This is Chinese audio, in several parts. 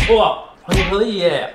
哇，很可以耶。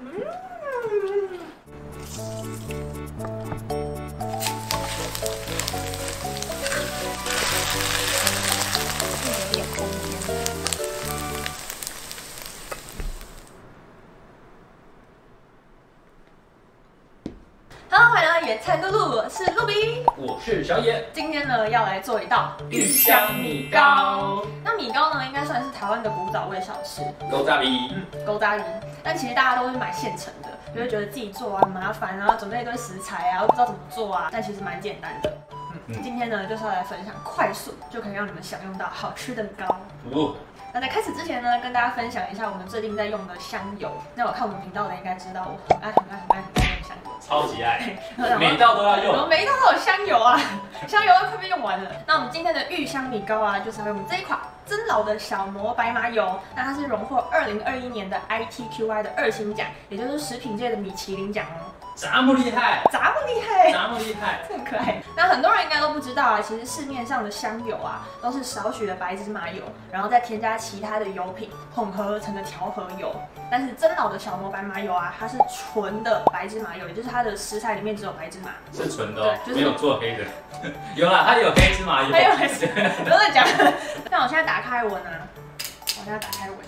Hello， 欢迎来到野菜露露，我是露比， 我是小野。 今天呢要来做一道芋香米糕。 那米糕呢，应该算是台湾的古早味小吃， 狗杂米， 勾扎梨。但其实大家都是买现成的，就会觉得自己做啊很麻烦啊，准备一堆食材啊，又不知道怎么做啊。但其实蛮简单的。今天呢就是要来分享快速就可以让你们享用到好吃的米糕。那在开始之前呢，跟大家分享一下我们最近在用的香油。那有看我们频道的应该知道，我很爱用香油， 超级爱，每一道都要用。 我们每一道都有香油啊，香油都快被用完了。那我们今天的芋香米糕啊，就是要用这一款真老的小磨白麻油。那它是荣获2021年的 ITQI 的2星奖，也就是食品界的米其林奖哦。 这么厉害， 这么厉害， 这么厉害， 这很可爱。那很多人应该都不知道啊，其实市面上的香油啊，都是少许的白芝麻油，然后再添加其他的油品混合而成的调和油。但是真老的小磨白麻油啊，它是纯的白芝麻油，也就是它的食材里面只有白芝麻， 是纯的、哦， 对，就是没有做黑的。有啦，它有黑芝麻油， 还有黑芝麻，不要再讲。那我现在打开闻啊，我现在打开闻，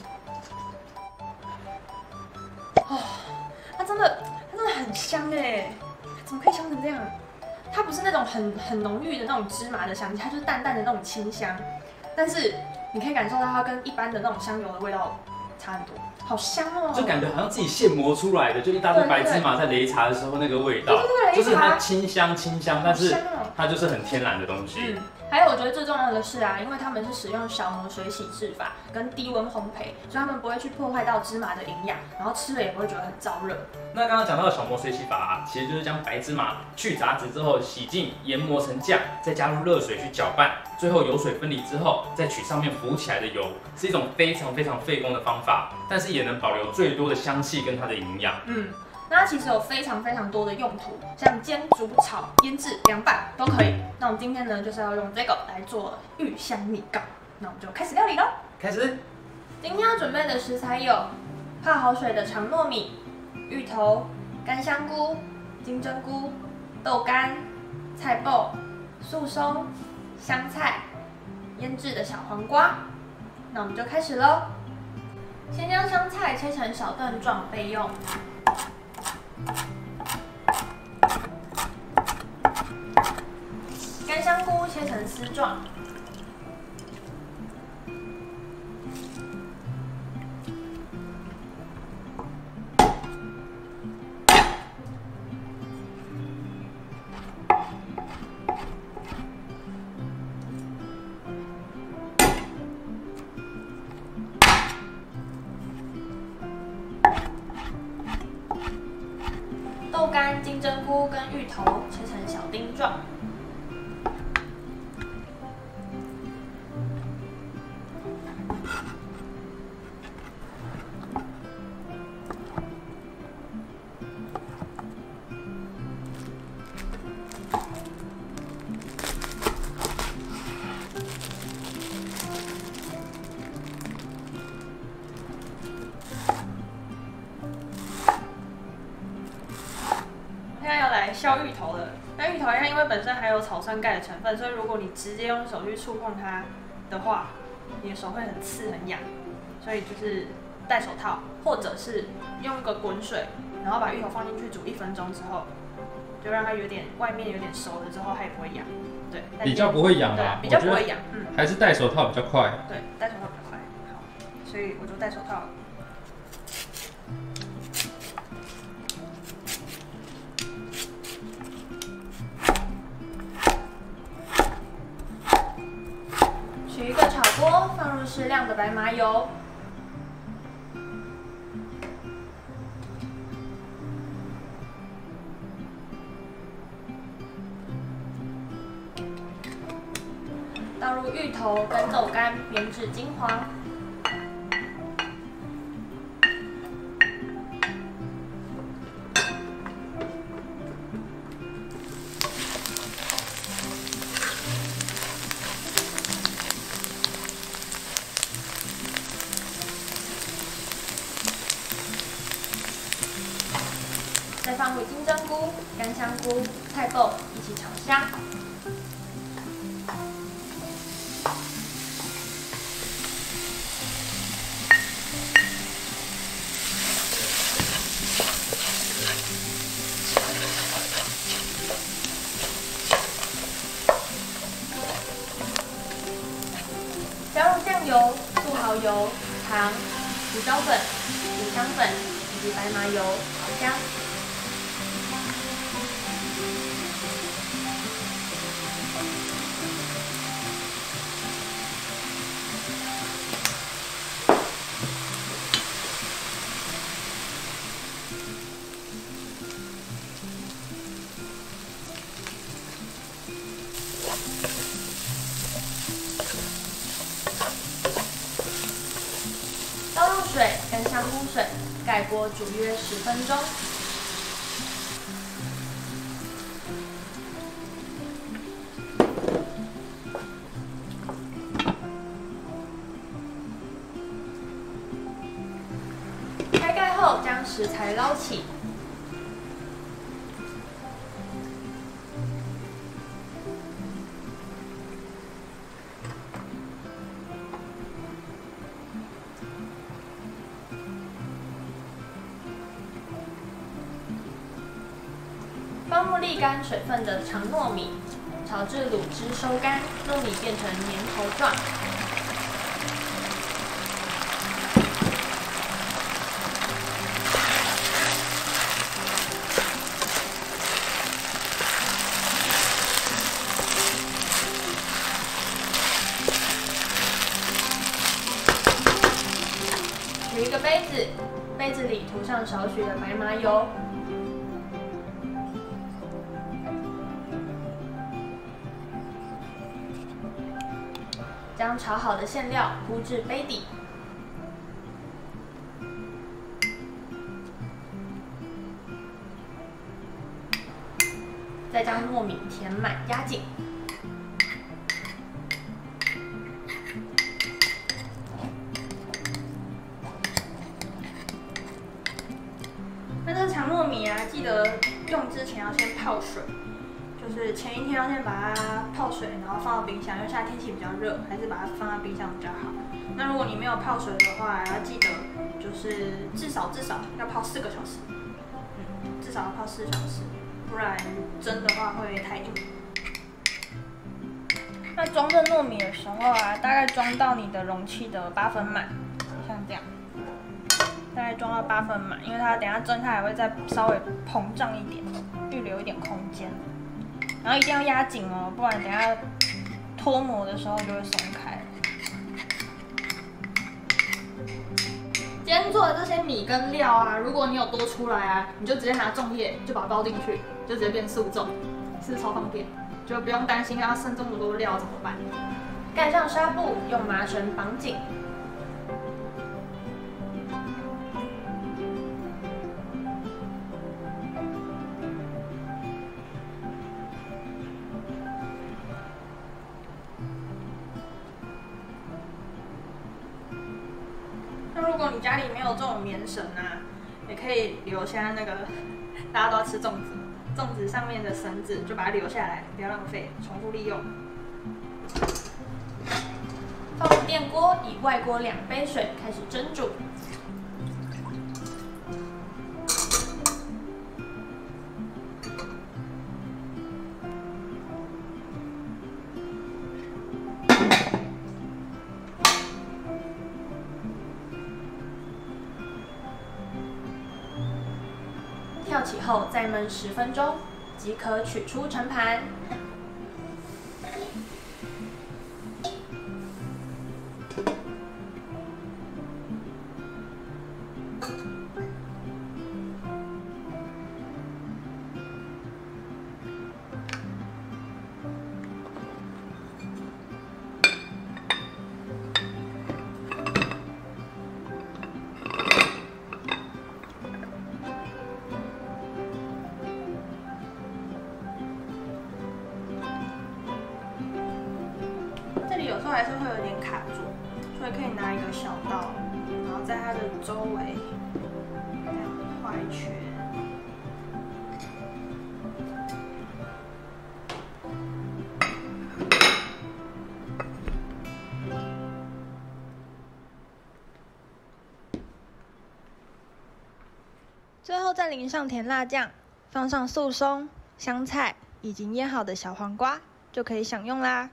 哦，它真的很香哎，怎么可以香成这样？它不是那种很浓郁的那种芝麻的香气，它就是淡淡的那种清香，但是你可以感受到它跟一般的那种香油的味道差很多，好香哦！ 就感觉好像自己现磨出来的，就一大堆白芝麻在擂茶的时候那个味道， 对， 就是它清香，但是它就是很天然的东西。 还有我觉得最重要的是啊，因为他们是使用小磨水洗制法跟低温烘焙，所以他们不会去破坏到芝麻的营养，然后吃了也不会觉得很燥热。 那刚刚讲到的小磨水洗法啊，其实就是将白芝麻去杂质之后洗净，研磨成酱，再加入热水去搅拌，最后油水分离之后，再取上面浮起来的油，是一种非常费工的方法，但是也能保留最多的香气跟它的营养。 那它其实有非常多的用途，像煎、煮、炒、腌制、凉拌都可以。那我们今天呢，就是要用这个来做芋香米糕。那我们就开始料理喽。 开始。 今天要准备的食材有泡好水的长糯米、芋头、干香菇、金针菇、豆干、菜脯、素松、香菜、腌制的小黄瓜。那我们就开始喽。先将香菜切成小段状备用。干香菇切成丝状，豆干、金针菇跟芋头切成小丁状。现在要来削芋头了。那芋头它因为本身含有草酸钙的成分，所以如果你直接用手去触碰它的话，你的手会很刺很痒，所以就是戴手套，或者是用一个滚水，然后把芋头放进去煮1分钟之后，就让它外面有点熟了之后，它也不会痒。对， 比较不会痒啊，比较不会痒。 还是戴手套比较快。 对，戴手套比较快。好，所以我就戴手套了。取一个炒锅，放入适量的白麻油，倒入芋头跟豆干煸至金黄。 再放入金针菇、干香菇、菜脯一起炒香。加入酱油、素蚝油、糖、胡椒粉、五香粉以及白麻油，炒香。倒入水跟香菇水，盖锅煮约10分钟。开盖后，将食材捞起。放入沥干水分的长糯米，炒至卤汁收干，糯米变成黏头状。取一个杯子，杯子里涂上少许的白麻油。将炒好的馅料铺至杯底，再将糯米填满压紧。那这长糯米啊，记得用之前要先泡水。就是前一天要先把它泡水，然后放到冰箱，因为现在天气比较热，还是把它放在冰箱比较好。那如果你没有泡水的话，要记得就是至少要泡4个小时，至少要泡4小时，不然蒸的话会太硬。那装这糯米的时候啊，大概装到你的容器的8分满，像这样，大概装到8分满，因为它等一下蒸它还会再稍微膨胀一点，预留一点空间。然后一定要压紧哦，不然等下脱模的时候就会松开。今天做的这些米跟料啊，如果你有多出来啊，你就直接拿粽叶就把它包进去，就直接变素粽，是不是超方便？就不用担心要剩这么多料怎么办。盖上纱布，用麻绳绑紧。那如果你家里没有这种棉绳啊，也可以留下那个大家都要吃粽子，粽子上面的绳子就把它留下来，不要浪费，重复利用。放入电锅，以外锅2杯水开始蒸煮。跳起后再焖10分钟，即可取出盛盘。有时候还是会有点卡住，所以可以拿一个小刀，然后在它的周围这样画一圈， 最后再淋上甜辣酱，放上素松、香菜以及腌好的小黄瓜，就可以享用啦。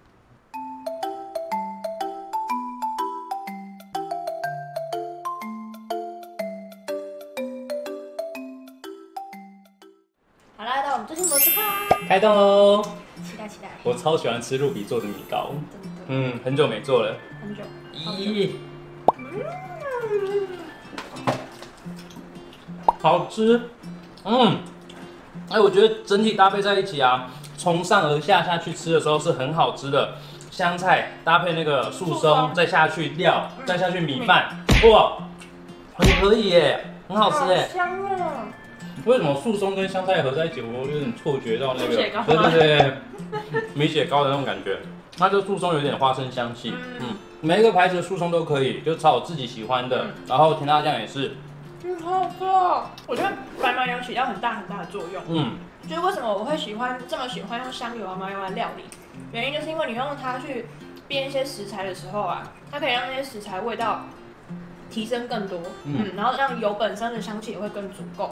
好啦，到我们最新模式看啦！ 开动喽！ 期待期待！ 我超喜欢吃露比做的米糕， 真的， 很久没做了。 很久。 咦，好吃。我觉得整体搭配在一起啊，从上而下去吃的时候是很好吃的。香菜搭配那个素松，再下去料，再下去米饭，哇，很可以耶，很好吃耶。 香啊！ 为什么素松跟香菜合在一起，我有点错觉到那个， 米血糕对，米血糕的那种感觉。它这素松有点花生香气，每一个牌子的素松都可以，就炒我自己喜欢的。然后甜辣酱也是， 好好吃哦！我觉得白麻油起到很大的作用。就是为什么我会这么喜欢用香油和麻油来料理，原因就是因为你用它去煸一些食材的时候啊，它可以让那些食材味道提升更多，然后让油本身的香气也会更足够。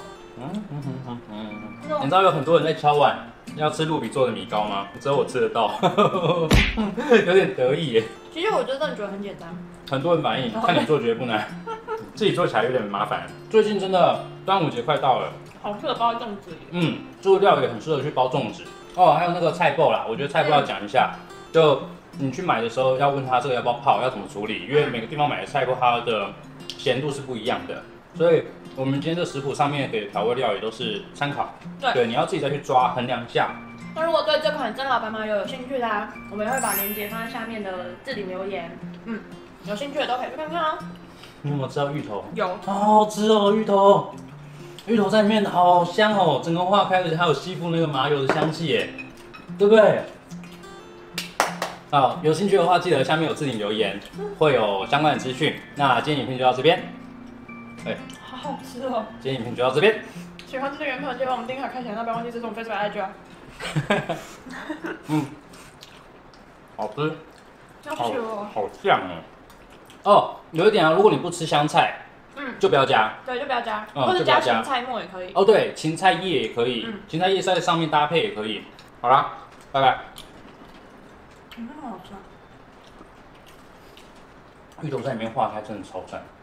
你知道有很多人在敲碗要吃露比做的米糕吗？只有我吃得到，有点得意耶。 其实我真的觉得很简单， 很多人反映，看你做觉得不难，自己做起来有点麻烦。最近真的端午节快到了， 好适合包粽子。 这个料也很适合去包粽子哦。还有那个菜脯啦，我觉得菜脯要讲一下，就你去买的时候要问他这个要不要泡，要怎么处理，因为每个地方买的菜脯它的咸度是不一样的，所以我们今天这食谱上面给的调味料也都是参考。对，你要自己再去抓衡量一下。 那如果对这款真老白麻油有兴趣的啊，我们也会把链接放在下面的置顶留言。有兴趣的都可以去看看哦。 你有没有吃到芋头？ 有， 好好吃哦，芋头。芋头在里面好香哦，整个化开，而且还有吸附那个麻油的香气耶，对不对？好，有兴趣的话记得下面有置顶留言，会有相关的资讯。那今天影片就到这边。 好好吃哦。 今天影片就到这边。 喜欢这个原片，记得帮我们订阅、开启，那不要忘记支持我们 Facebook IG 哦。 好吃，好酱哦。 有一点啊，如果你不吃香菜，就不要加。 对，就不要加，或者加芹菜末也可以。 哦，对，芹菜叶也可以，芹菜叶在上面搭配也可以。好啦，拜拜。 好好吃啊！ 芋头在里面化开真的超赞。